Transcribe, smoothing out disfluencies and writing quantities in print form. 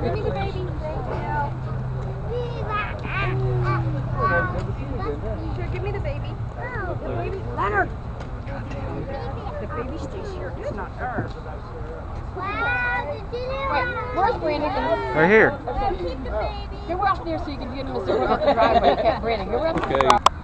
Give me the baby. Here, give me the baby. The baby. Leonard. The baby stays here. It's not her. Wait, where's Brandon? Right here. Go out there so you can get him as soon as the driveway. Brandon, go out there. Okay.